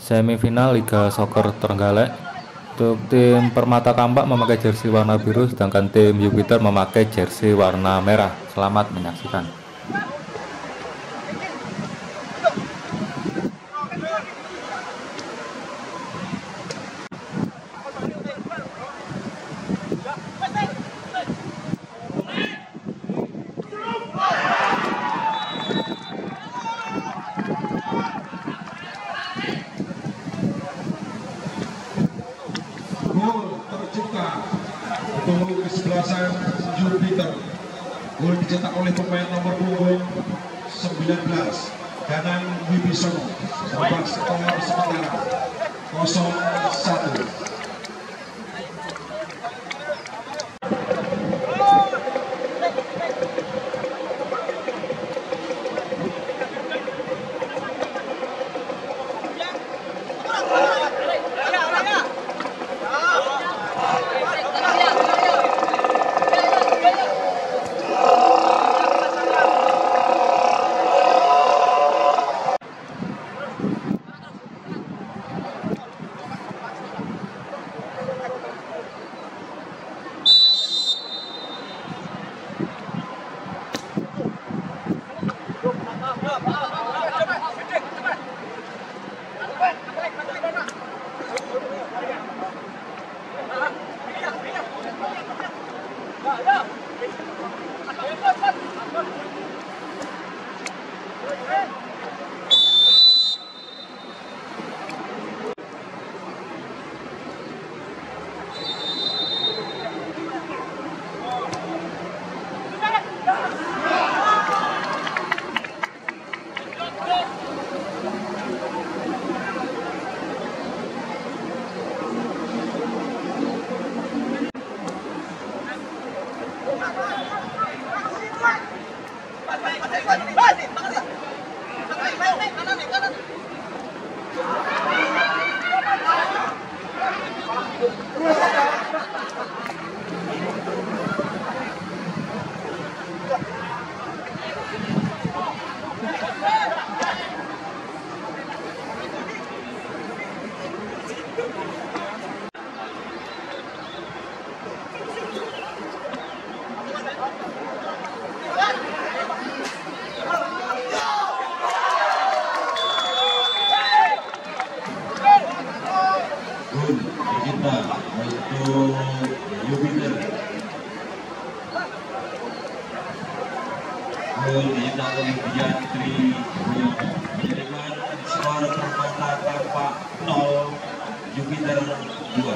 Semifinal Liga Soccer Trenggalek. Untuk tim Permata Kampak memakai jersey warna biru, sedangkan tim Jupiter memakai jersey warna merah. Selamat menyaksikan. Gol tercipta untuk kesebelasan Jupiter. Gol dicetak oleh pemain nomor punggung 19 Danang Wibisono. Babak skor sementara 0-1. Gol tercipta untuk Jupiter. Gol dicetak oleh Diantri Wiono. Menjadikan skor Permata Kampak 0, Jupiter 2.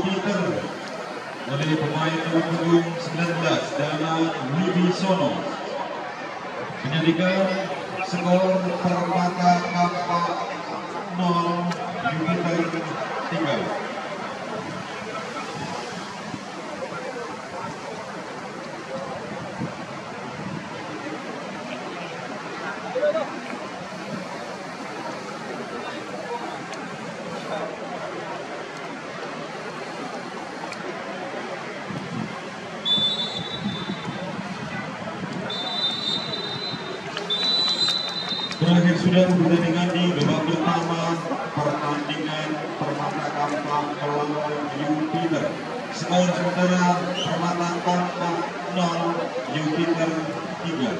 Jupiter oleh pemain nomor punggung 19 Dana Wibisono. Menjadikan skor Permata Kampak 0, Jupiter 3. Terakhir sudah pertandingan di babak pertama pertandingan Permata Kampak melawan Jupiter. Skor sementara Permata Kampak 0, Jupiter 3.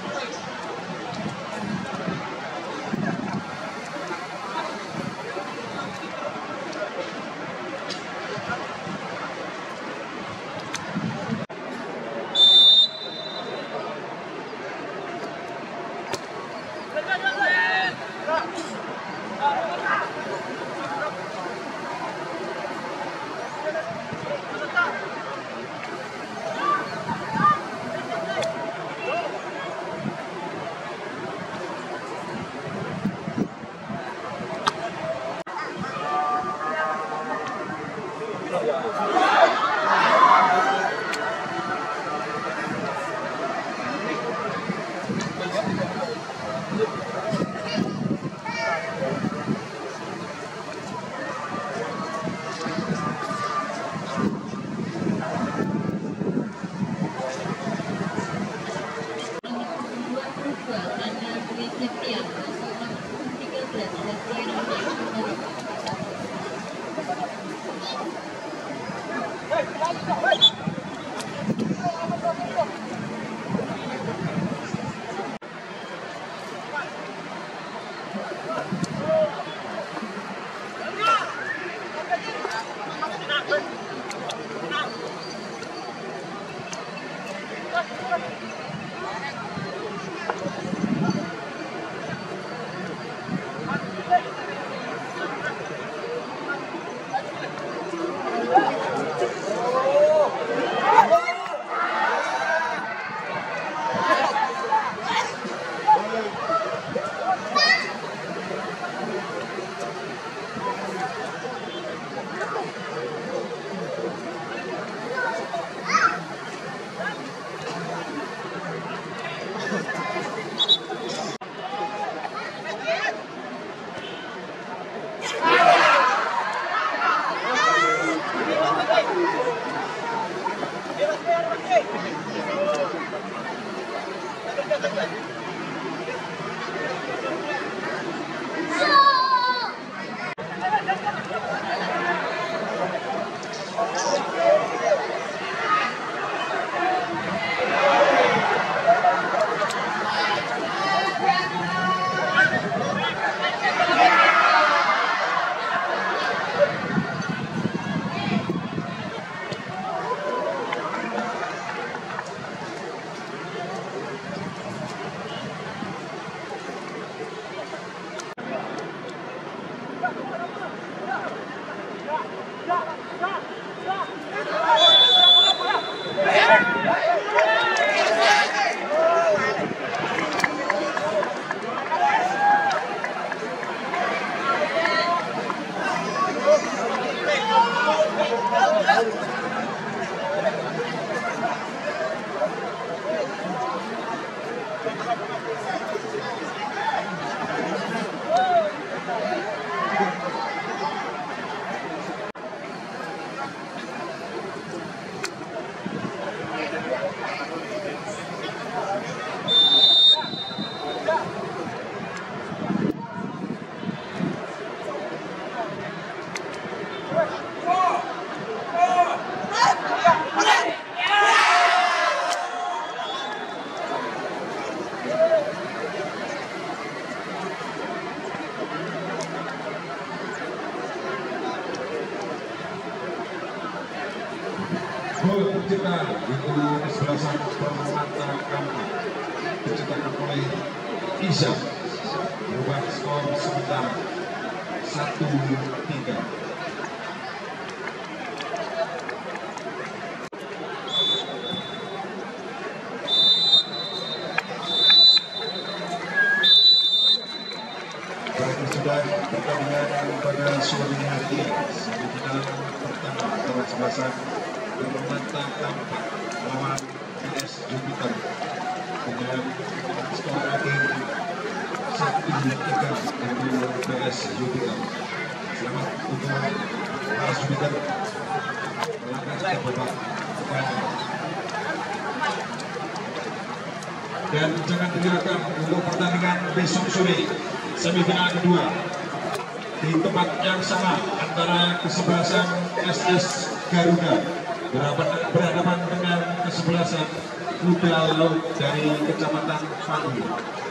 Gol tercipta di kesebelasan Permata Kampak diciptakan oleh Isa, merubah skor sementara 1-3. pada sore hari ini semifinal pertama antara Sebelasan Permata Kampak melawan PS Jupiter dengan skor akhir 1-3 untuk PS Jupiter. Selamat untuk PS Jupiter melangkah ke babak final. Dan jangan dilupakan untuk pertandingan besok sore semifinal kedua di tempat yang sama antara kesebelasan SS Garuda berhadapan dengan kesebelasan Kuda Laut dari Kecamatan Pati.